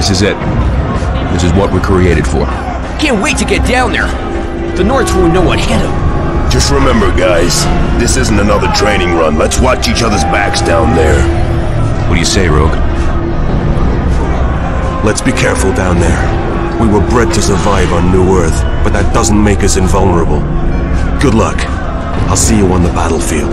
This is it. This is what we're created for. Can't wait to get down there. The Nords won't know what hit them. Just remember, guys, this isn't another training run. Let's watch each other's backs down there. What do you say, Rogue? Let's be careful down there. We were bred to survive on New Earth, but that doesn't make us invulnerable. Good luck. I'll see you on the battlefield.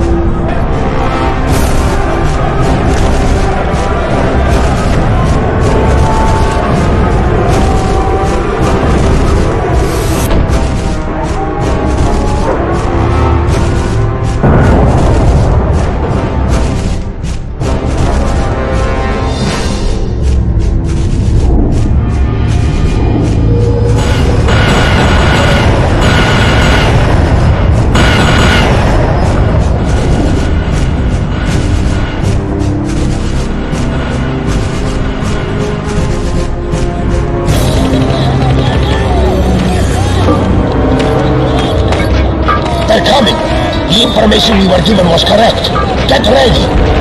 They're coming! The information we were given was correct. Get ready!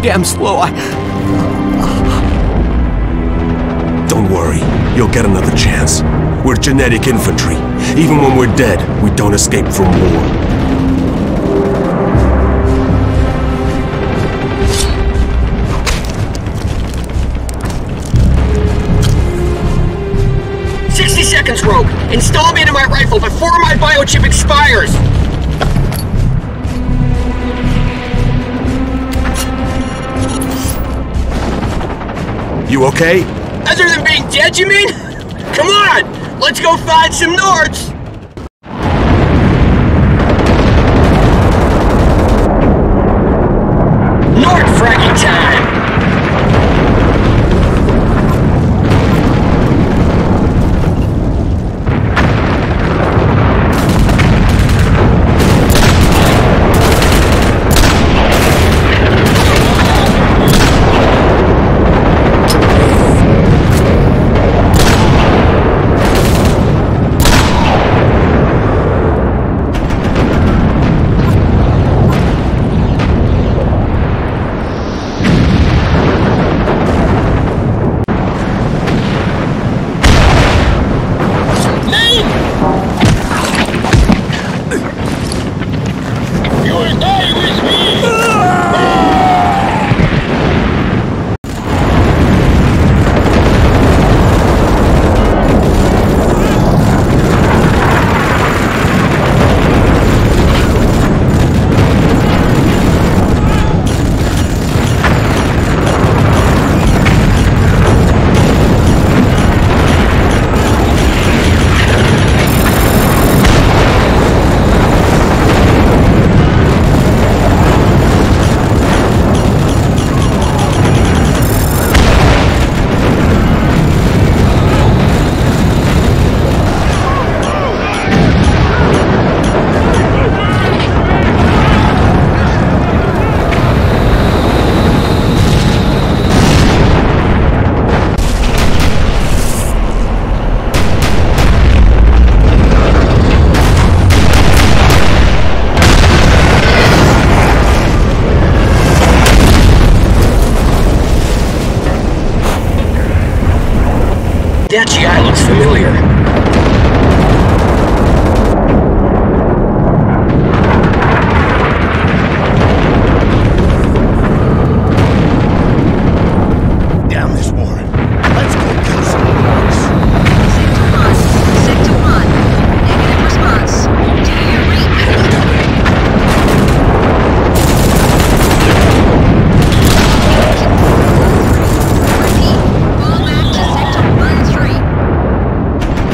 damn slow. Don't worry, you'll get another chance. We're genetic infantry. Even when we're dead, we don't escape from war. Seconds, Rogue. Install me into my rifle before my biochip expires. You okay? Other than being dead, you mean? Come on, let's go find some Nords. Nord fragging time. That GI looks familiar. Damn this war. Let's go kill some orcs. Sector 1. Negative response. Do you read? Repeat. Fall back to Sector 1-3.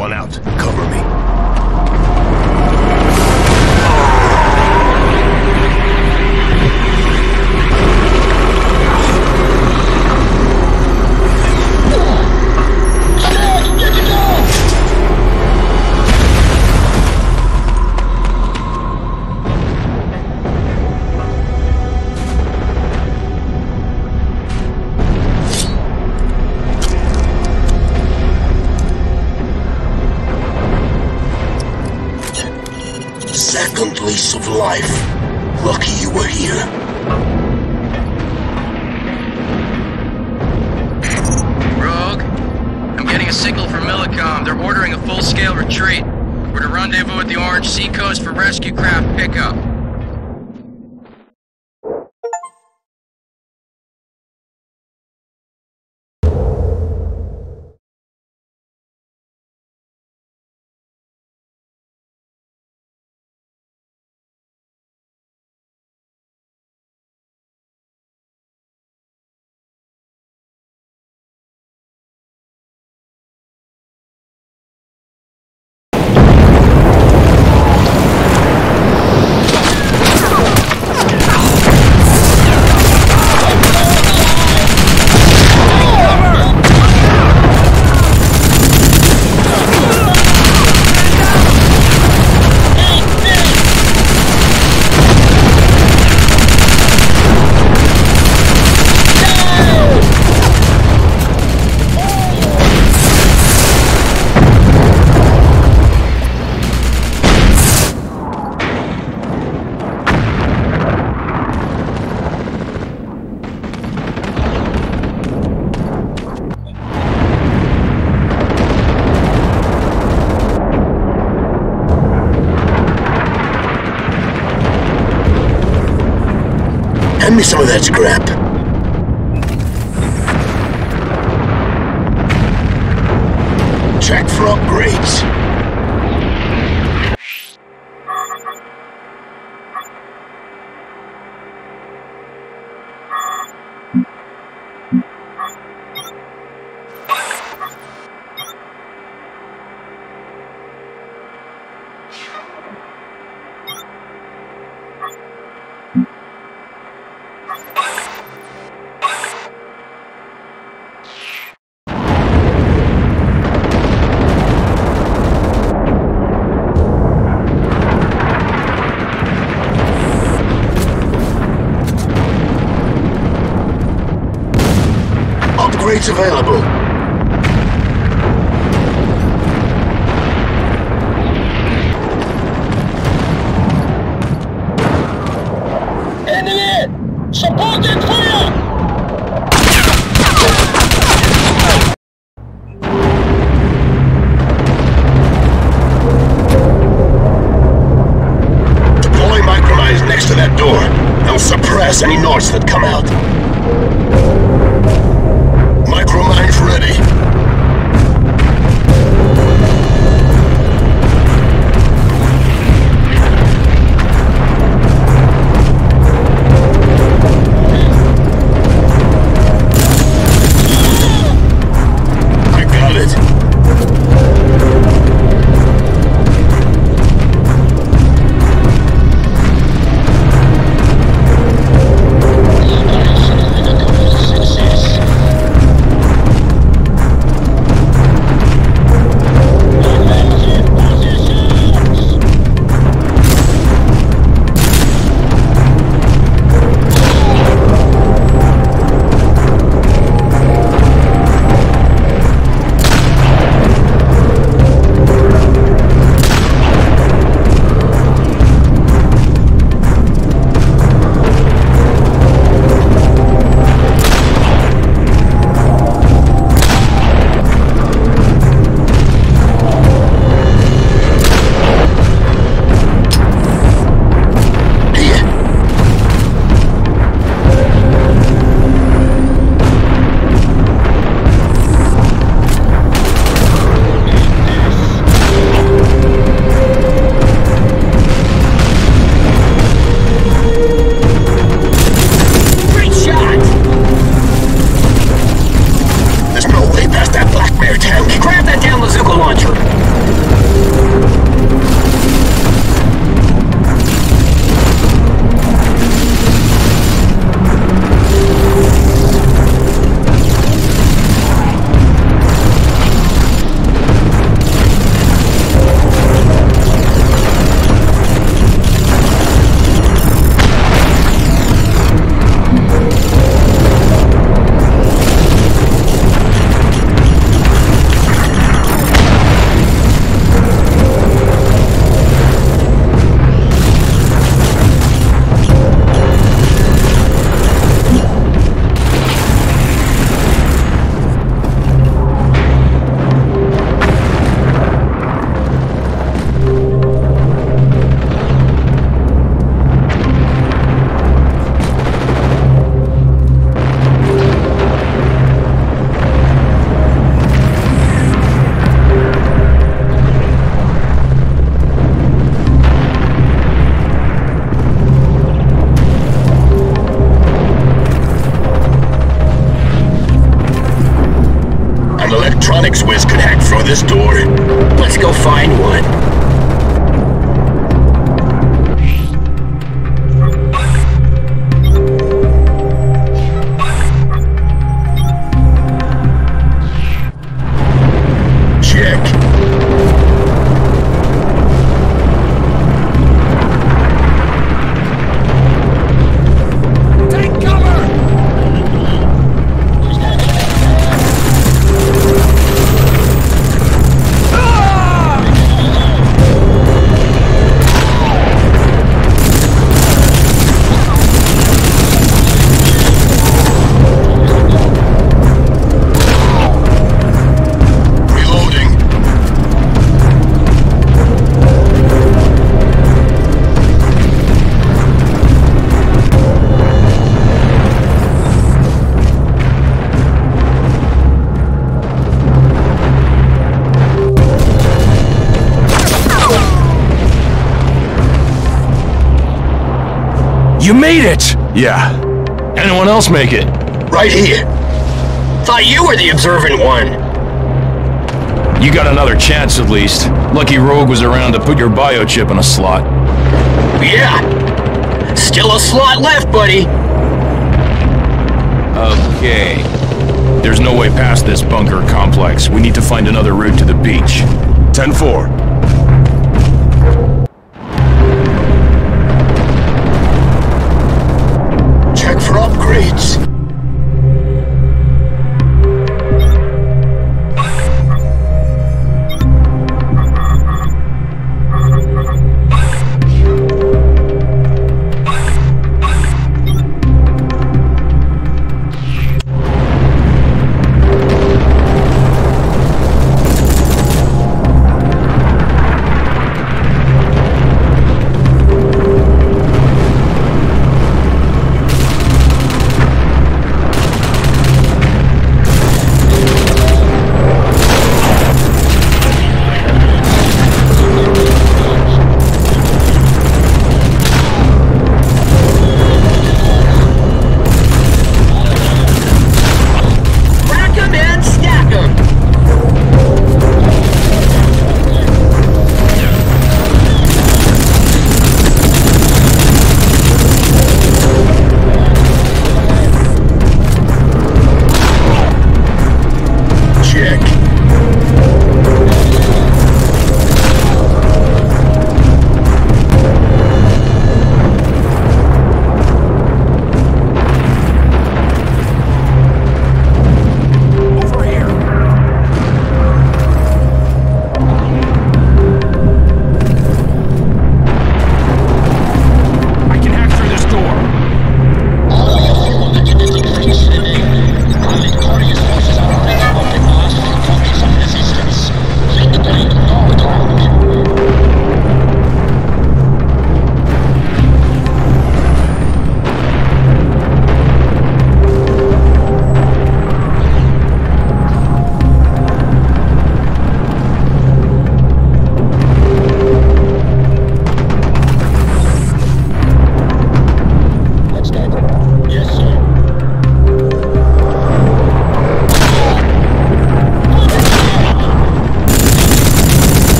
one out. Cover me. Second lease of life. Lucky you were here. Rogue, I'm getting a signal from Millicom. They're ordering a full-scale retreat. We're to rendezvous at the Orange Seacoast for rescue craft pickup. Hand me some of that scrap. Check for upgrades. Upgrades available. Enemy! Supported fire! Deploy micromines next to that door. They'll suppress any Nords that come out. Micromines ready. I got it. electronics whiz could hack through this door? Let's go find one. Check. Take cover! Reloading. You made it! Yeah. Anyone else make it? Right here. Thought you were the observant one. You got another chance at least. Lucky Rogue was around to put your biochip in a slot. Yeah. Still a slot left, buddy. Okay. There's no way past this bunker complex. We need to find another route to the beach. 10-4. Check for upgrades.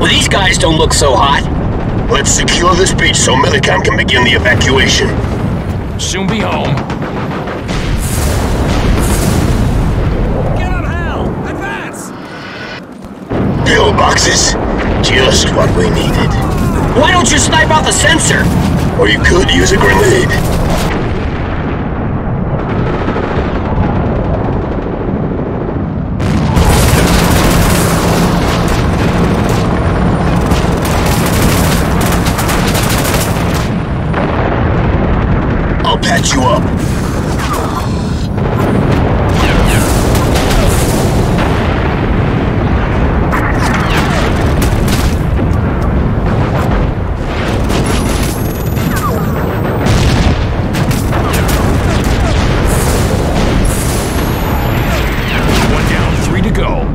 Well, these guys don't look so hot. Let's secure this beach so Millicom can begin the evacuation. Soon be home. Get up, Hal! Advance! Pillboxes. Just what we needed. Why don't you snipe out the sensor? Or you could use a grenade. I'll patch you up. One down, 3 to go.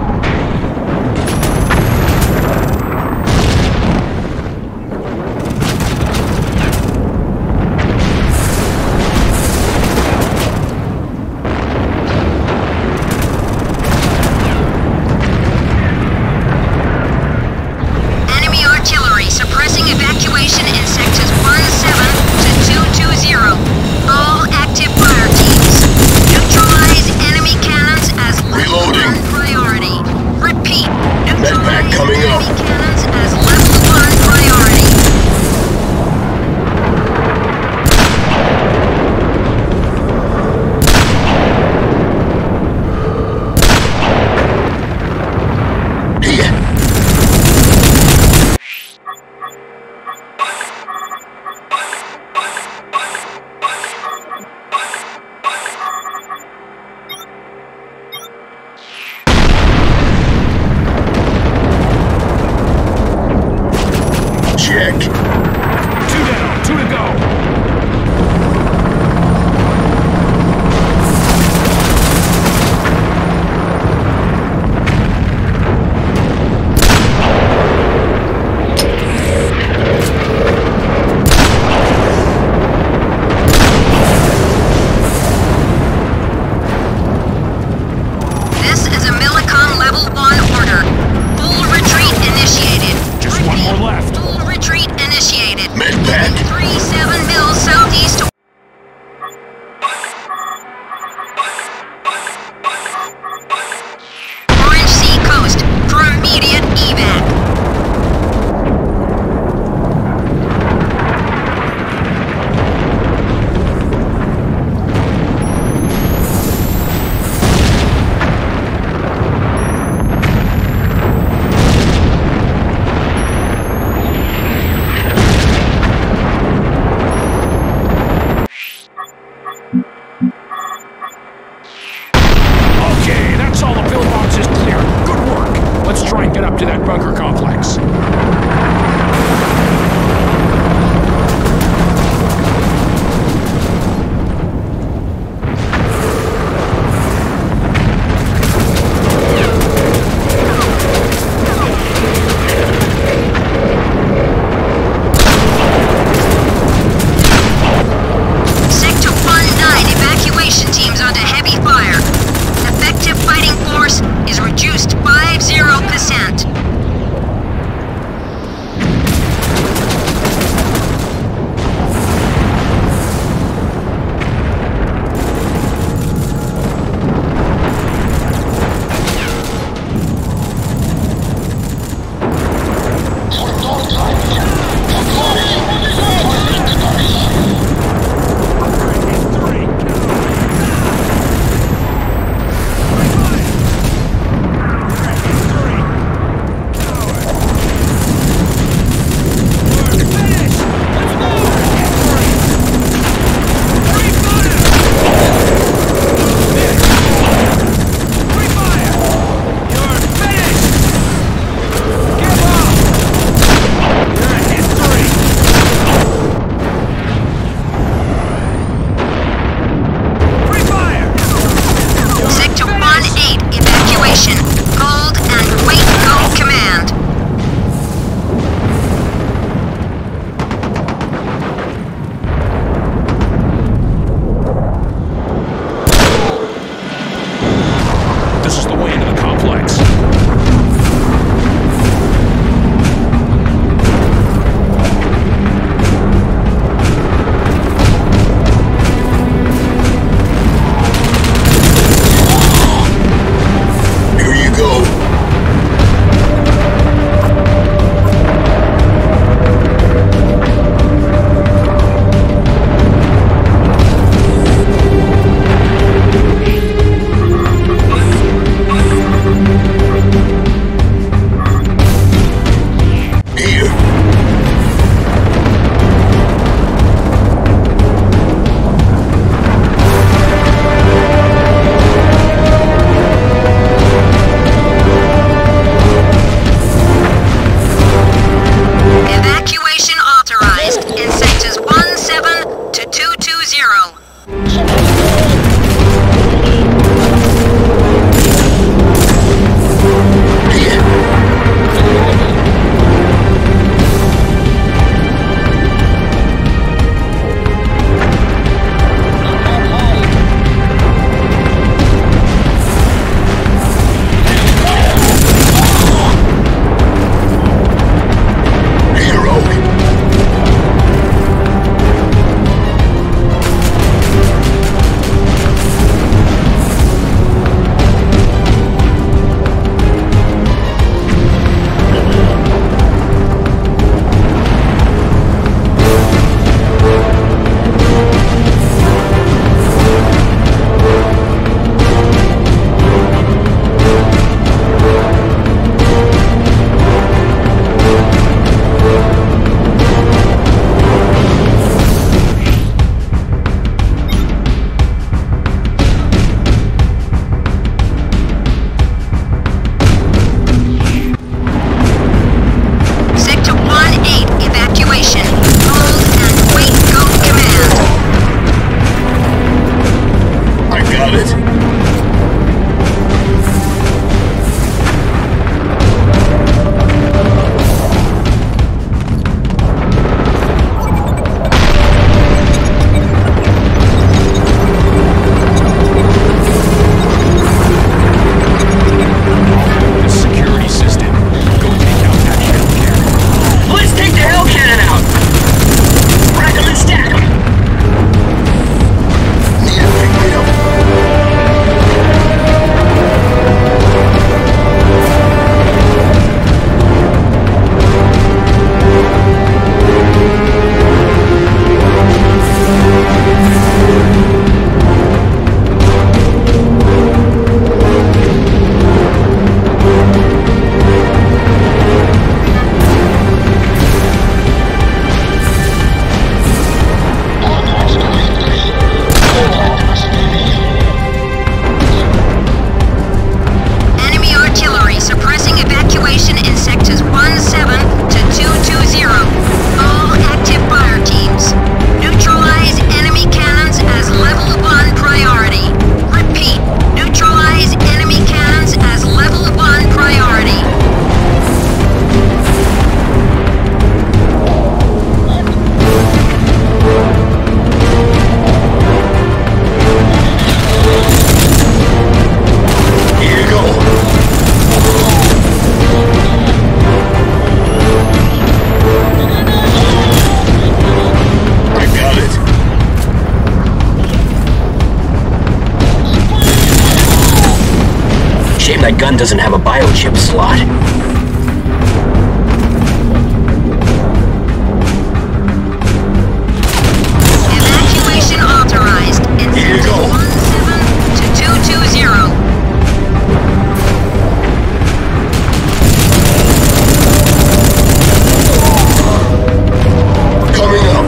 Enemy artillery suppressing evacuation in sectors 17 to 220. All active fire teams. Neutralize enemy cannons as level Reloading. 1 priority. Repeat. Medpack Neutralize coming up. enemy cannons as level 1 priority. Here. Check. 2 down, 2 to go. This is a Millicom level 1 order. Full retreat initiated. Just one more left. Full retreat initiated. Medpack. 37 mils southeast. Orange Sea Coast for immediate evac. Okay, that's all the pillboxes clear. Good work. Let's try and get up to that bunker complex. Sector 1-9 evacuation teams under heavy fire. Effective fighting force is reduced 50%. Shame that gun doesn't have a biochip slot. Evacuation authorized in Here you go. 17 to 220. Coming up.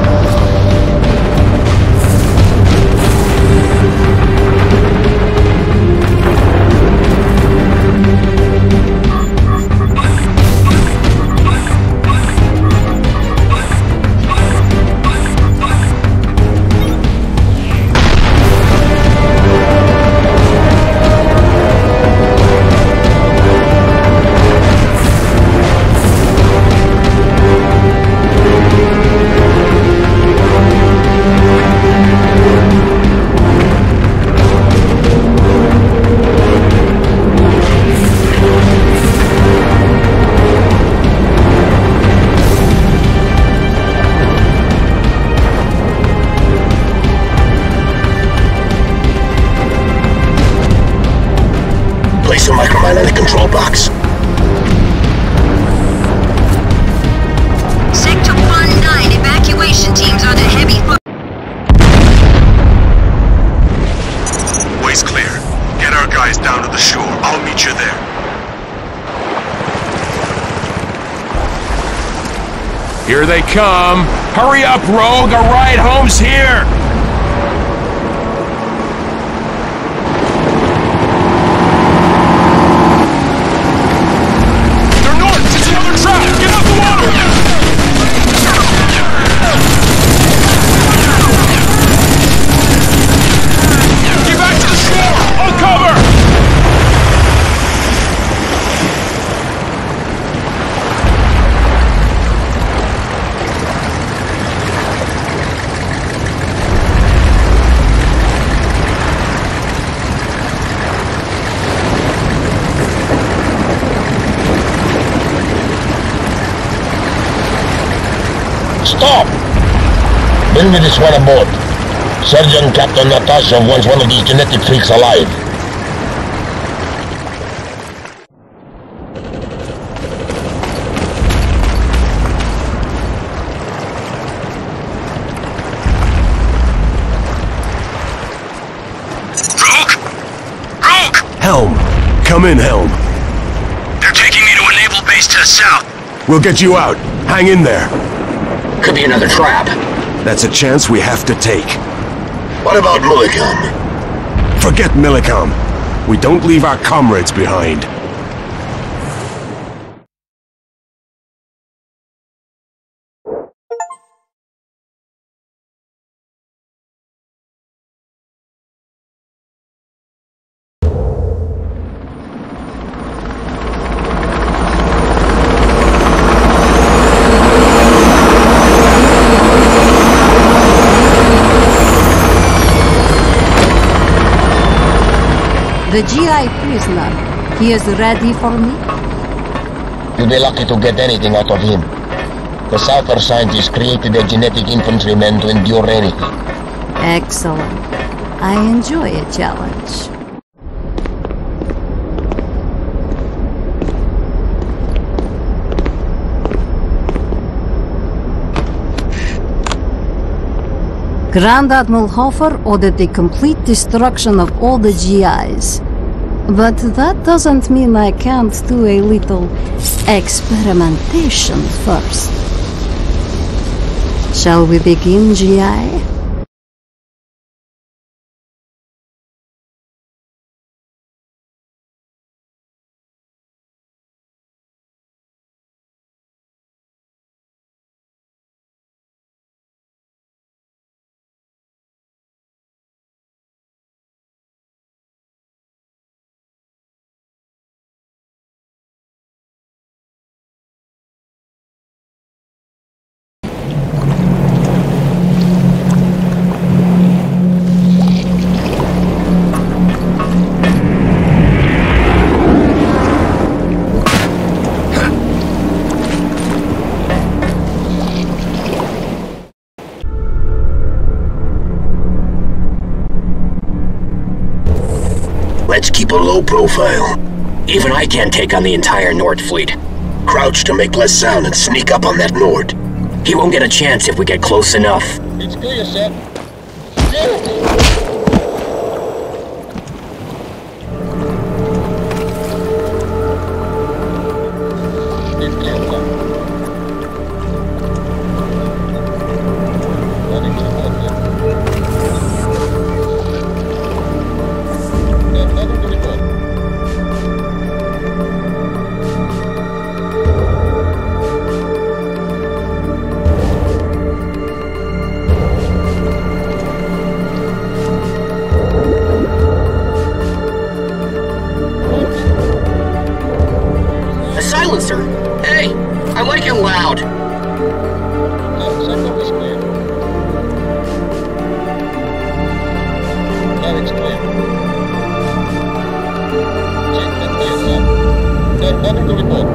Place your micromine in the control box. Sector 1-9 evacuation teams on a heavy foot. Way's clear. Get our guys down to the shore. I'll meet you there. Here they come. Hurry up, Rogue. A ride home's here. They're north. It's another trap. Get out the water. Get back to the shore. On cover. Stop! Bring me this one aboard. Sergeant Captain Natasha wants one of these genetic freaks alive. Rogue! Helm! Come in, Helm. They're taking me to a naval base to the south. We'll get you out. Hang in there. Could be another trap. That's a chance we have to take. What about Millicom? Forget Millicom. We don't leave our comrades behind. The GI prisoner, he is ready for me? You'll be lucky to get anything out of him. The Southern scientists created a genetic infantryman to endure anything. Excellent. I enjoy a challenge. Grand Admiral Hofer ordered the complete destruction of all the GIs. But that doesn't mean I can't do a little experimentation first. Shall we begin, GI? Let's keep a low profile. Even I can't take on the entire Nord fleet. Crouch to make less sound and sneak up on that Nord. He won't get a chance if we get close enough. It's clear, sir. Silencer? Hey, I like it loud. Nothing to report.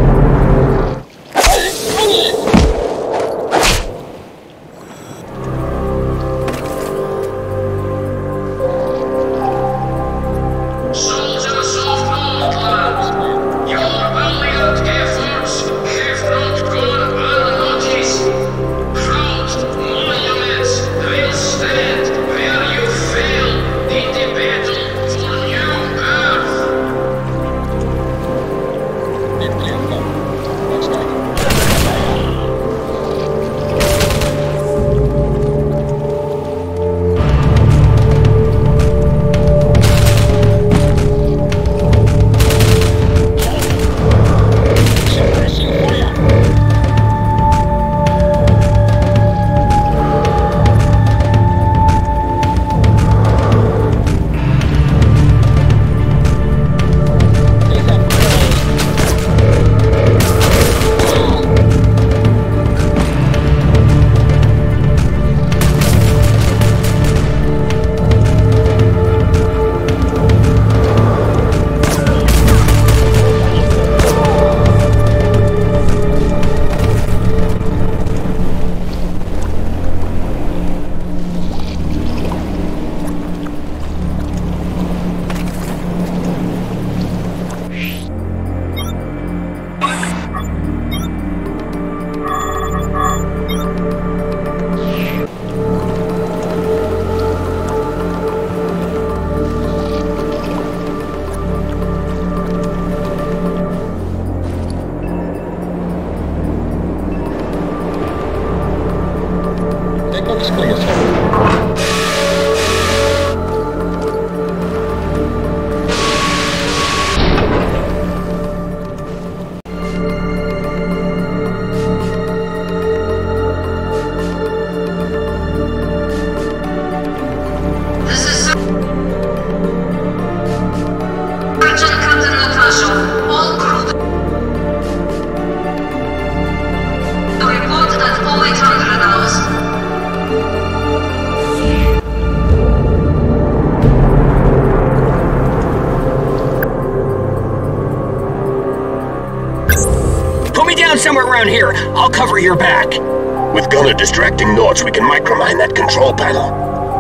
Somewhere around here. I'll cover your back. With Gunner distracting Nords, we can micromine that control panel.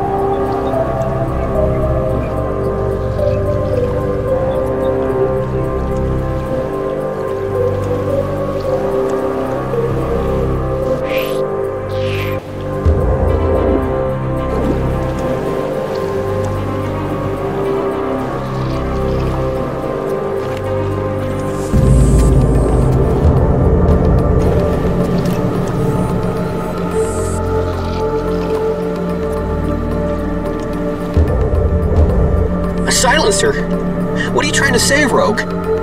Silencer? What are you trying to say, Rogue?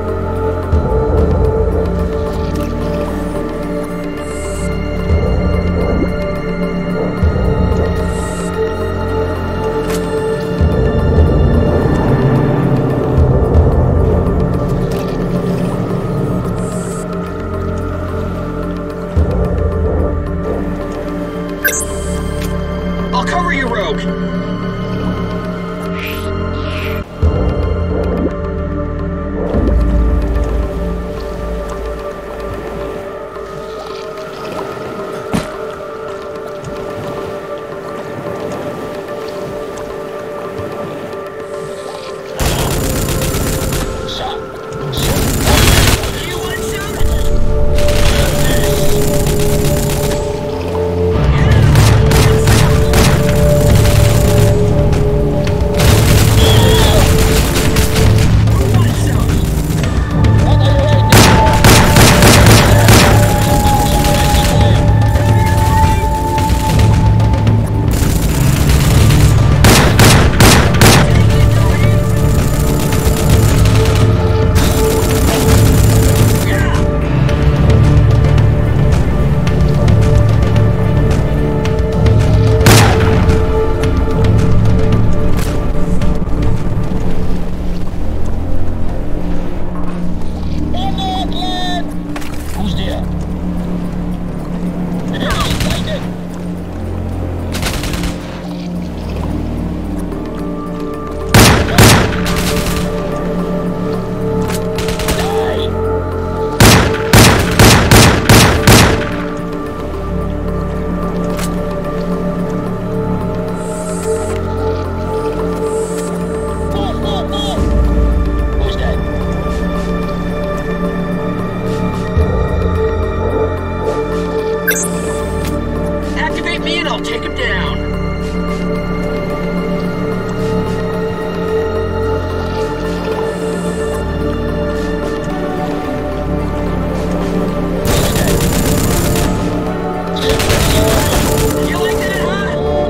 I'll cover you, Rogue. I'll take him down. You like that, huh?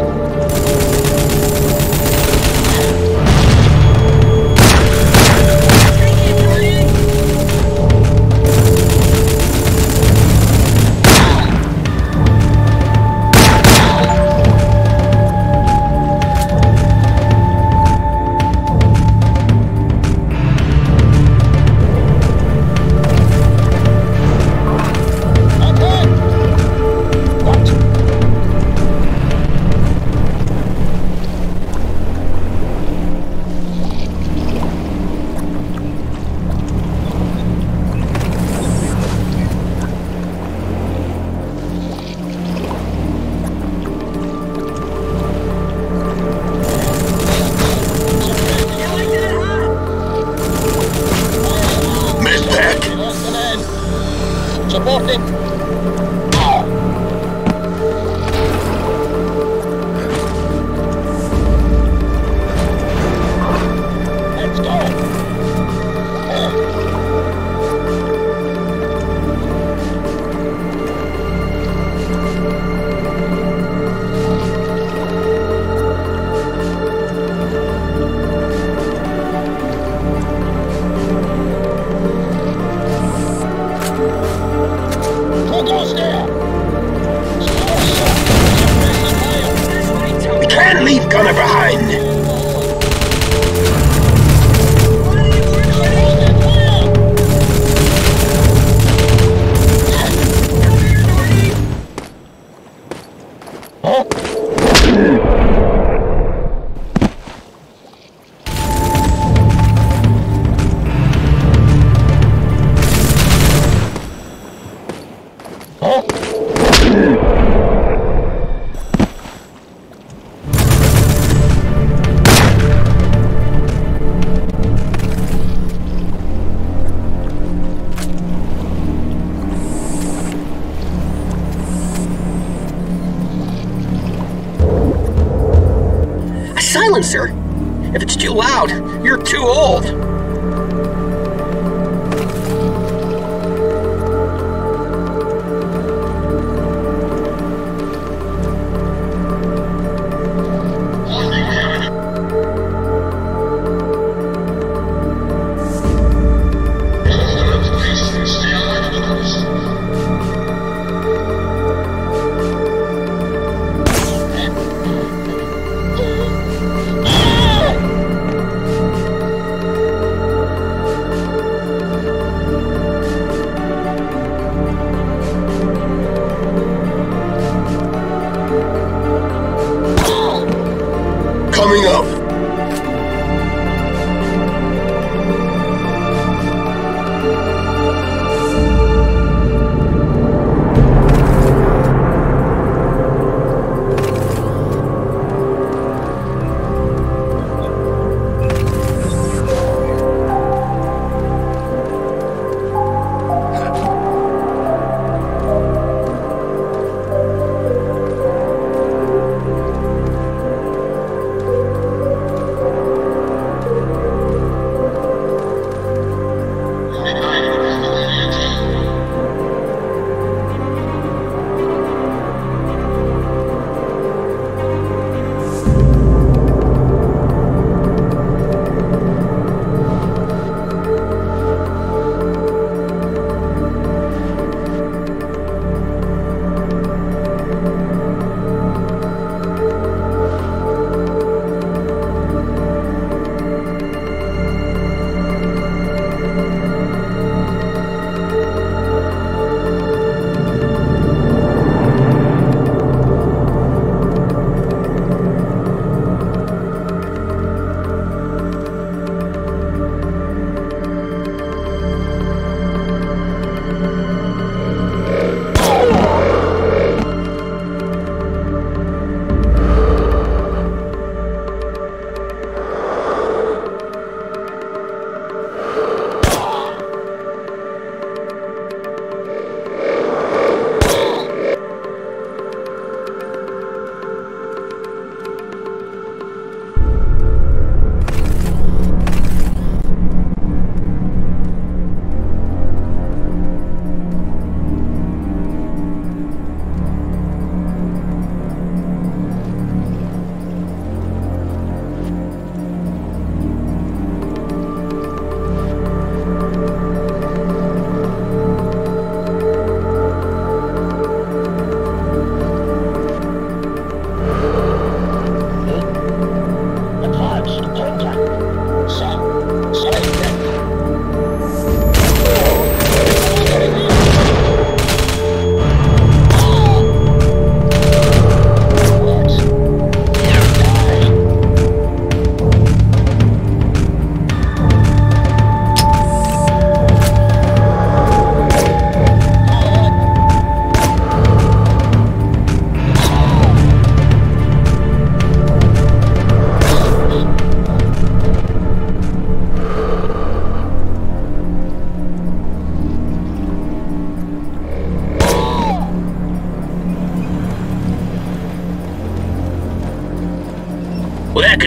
Supporting. Let's go. We can't leave Gunner behind. Silencer? If it's too loud, you're too old.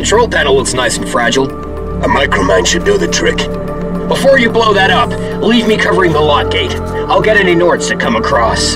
control panel looks nice and fragile. A micromine should do the trick. Before you blow that up, leave me covering the lock gate. I'll get any Nords that come across.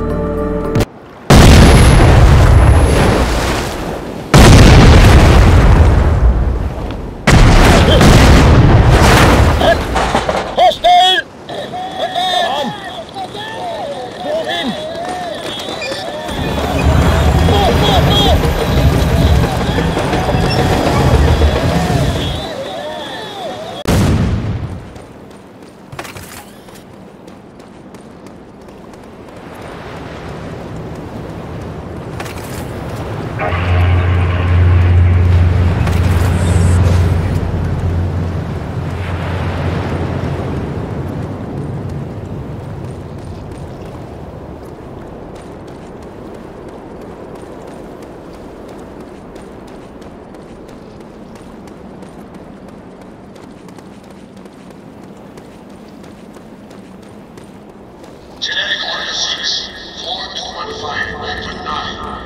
Genetic order 6, 4215, for 9.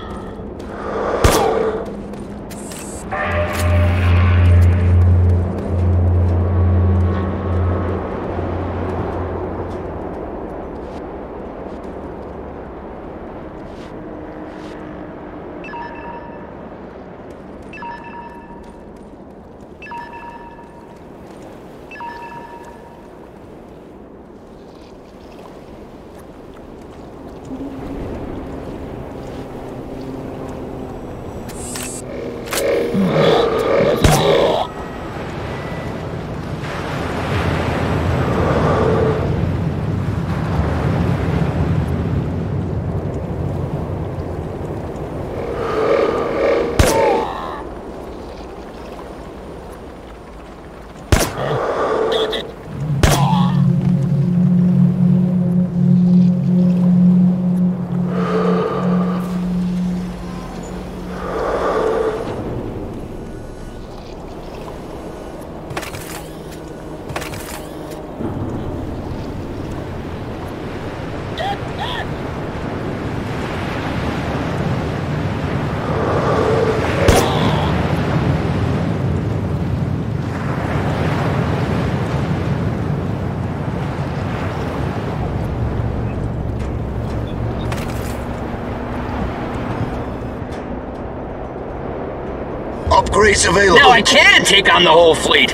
Upgrades available. Now I can take on the whole fleet.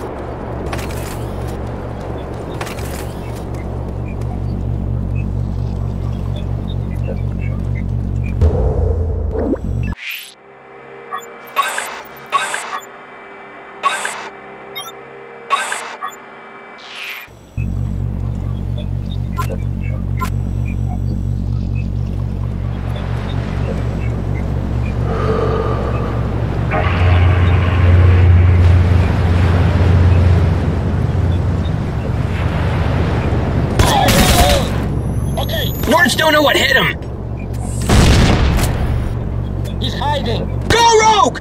Nords don't know what hit him. He's hiding. Go, Rogue!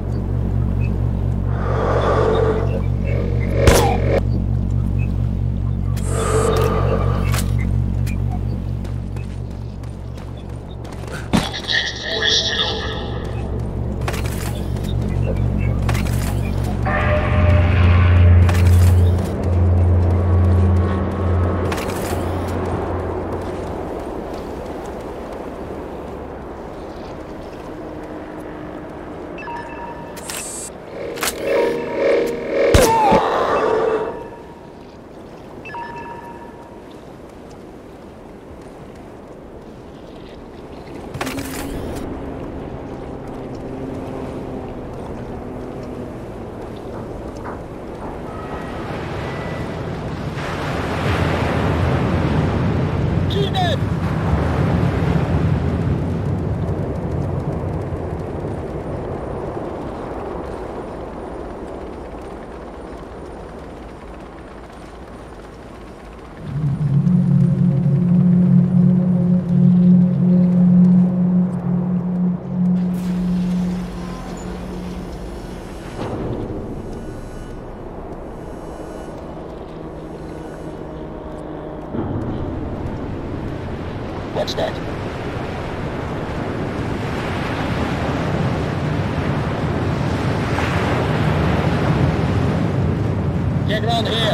What's that? high ground here.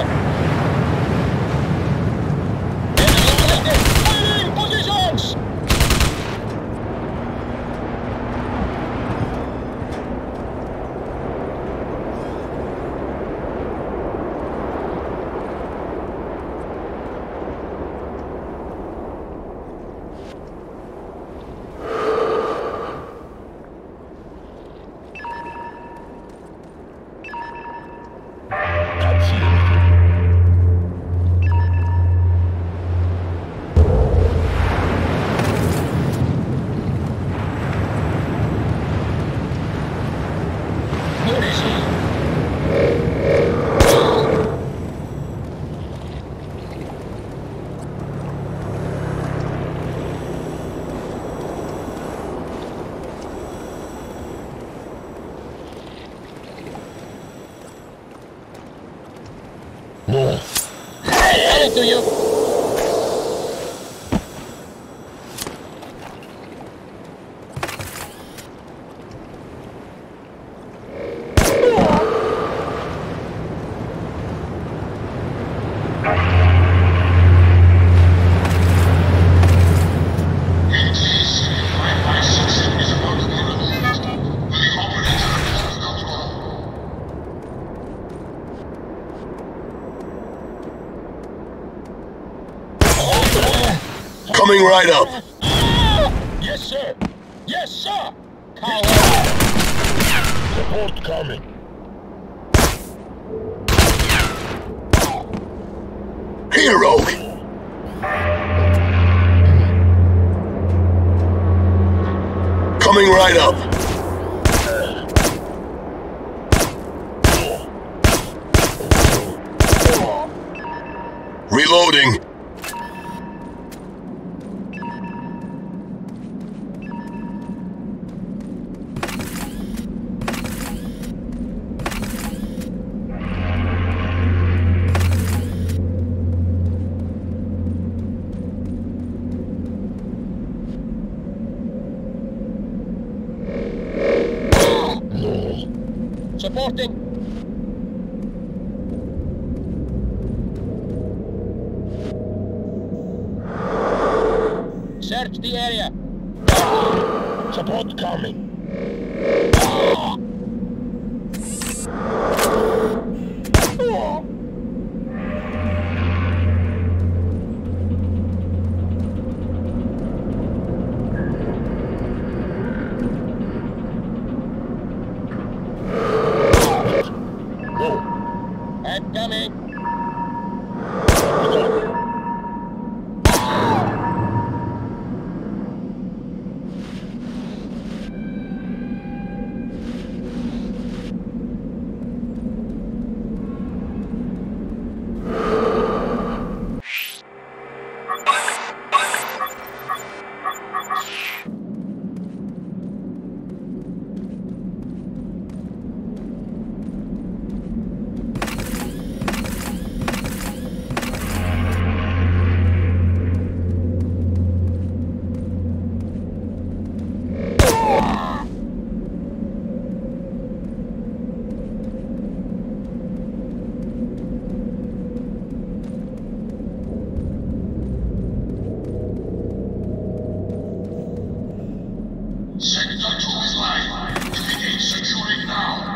Enemy collected! Firing positions! Coming to you. Coming right up. Yes, sir. Yes, sir. Coward. Support coming. Here, Rogue. Coming right up. Reloading. Supporting. Search the area. Support coming. I'm coming. Sector 2 is live. Begin securing now.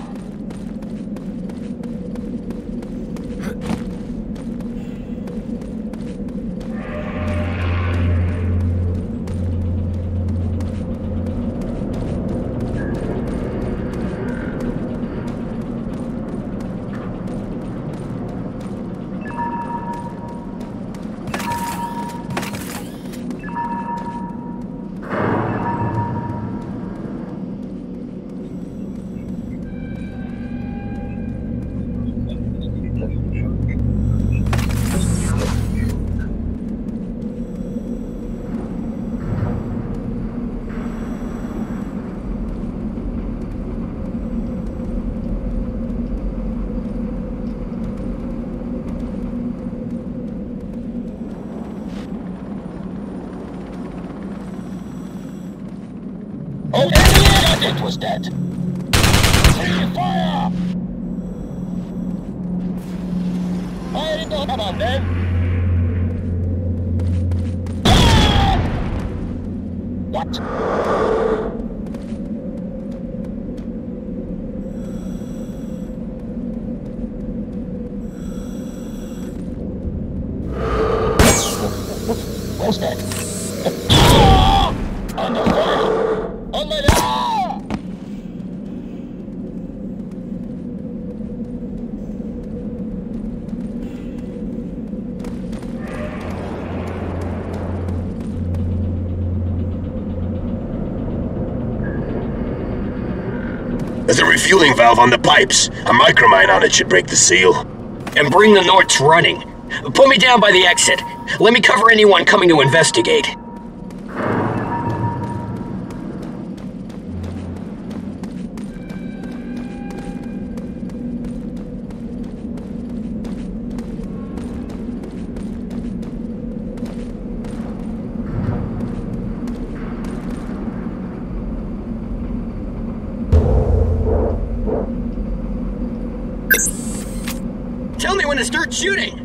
Oh, it was dead. Free fire! Come on, then. What? What's that? Under fire! On my left! There's a refueling valve on the pipes. A micromine on it should break the seal. And bring the Norts running. Put me down by the exit. Let me cover anyone coming to investigate. Tell me when to start shooting!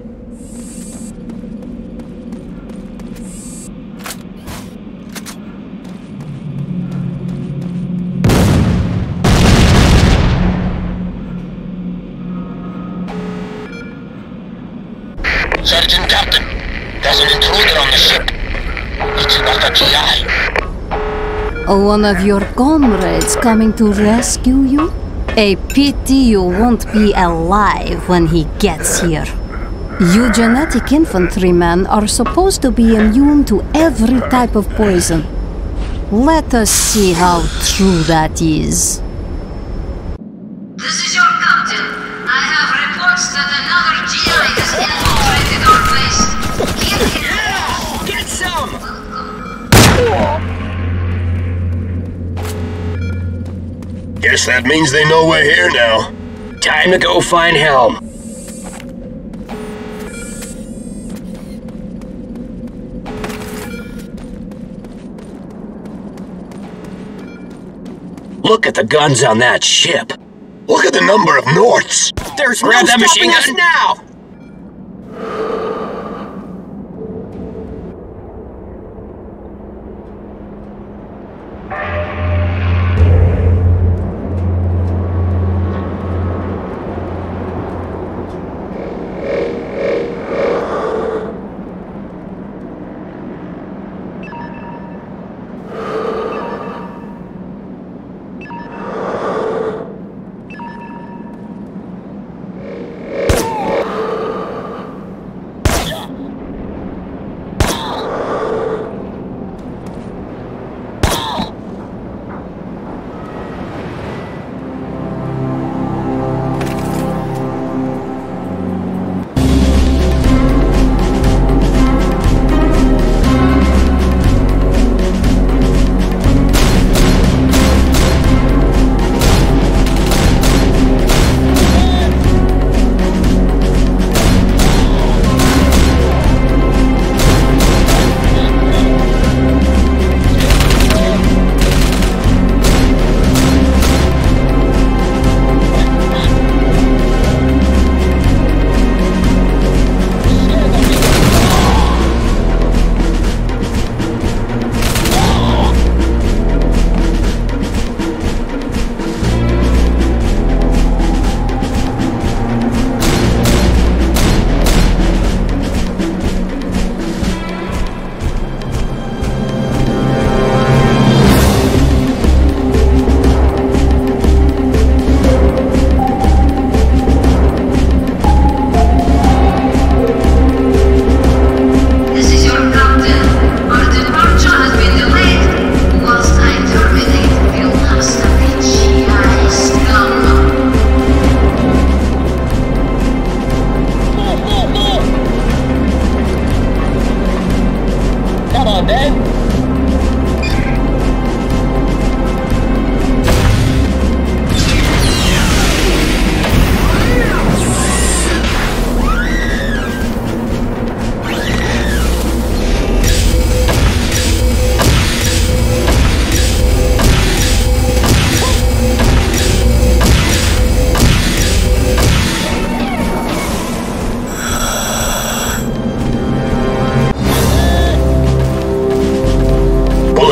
Sergeant Captain, there's an intruder on the ship. It's not a GI. One of your comrades coming to rescue you? A pity you won't be alive when he gets here. You genetic infantrymen are supposed to be immune to every type of poison. Let us see how true that is. This is your captain. I have reports that another GI has infiltrated our base. Get him! Get some! Guess that means they know we're here now. Time to go find Helm. Look at the guns on that ship. Look at the number of Norts. There's Grab that machine gun now!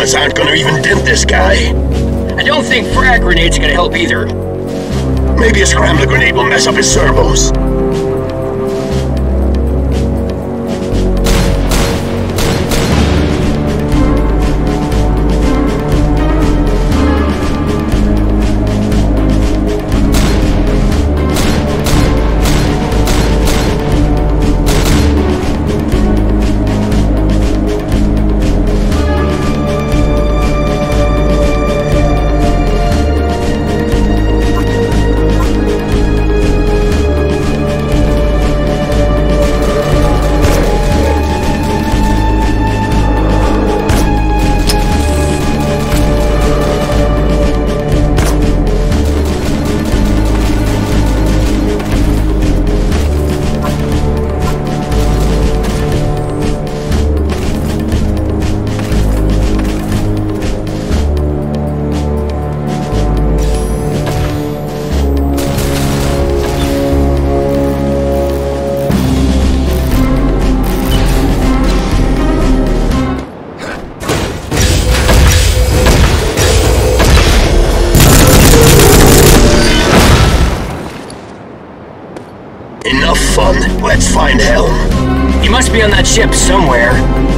bullets aren't gonna even dent this guy. I don't think frag grenades are gonna help either. Maybe a scrambler grenade will mess up his servos. Enough fun. Let's find Helm. He must be on that ship somewhere.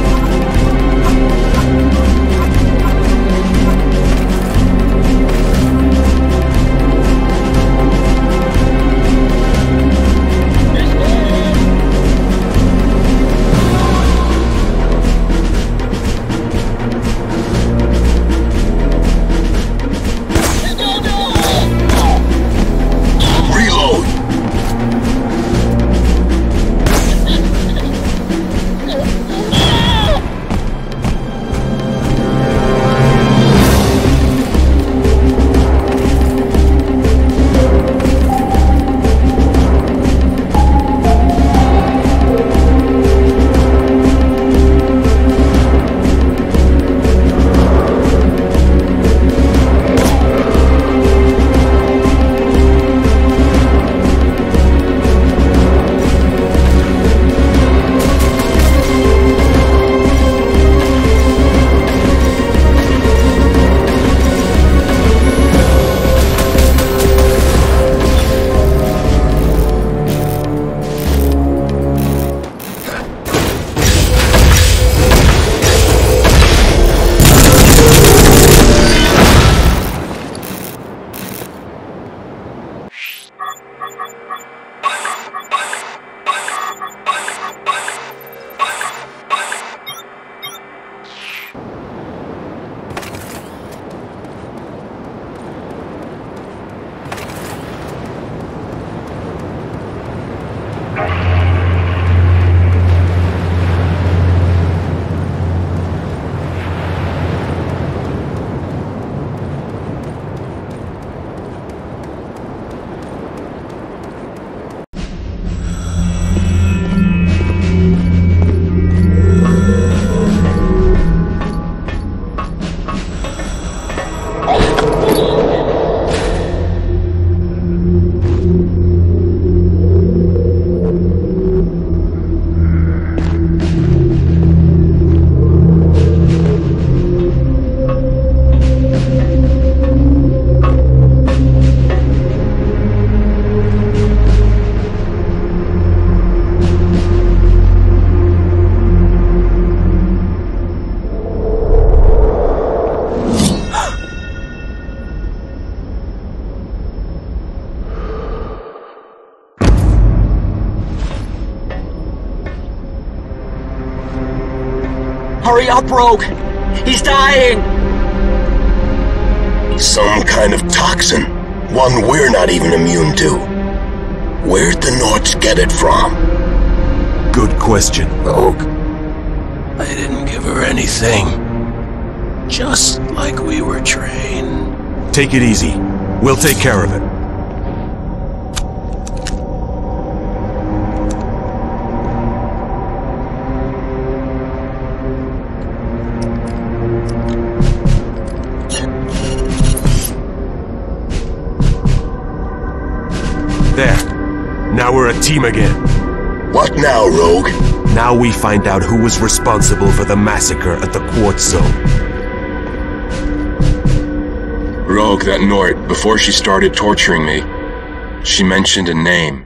Hurry up, Rogue! He's dying! Some kind of toxin. One we're not even immune to. Where'd the Nords get it from? Good question. Rogue. I didn't give her anything. Just like we were trained. Take it easy. We'll take care of it. There. Now we're a team again. What now, Rogue? Now we find out who was responsible for the massacre at the Quartz Zone. Rogue, that Nort, before she started torturing me, she mentioned a name.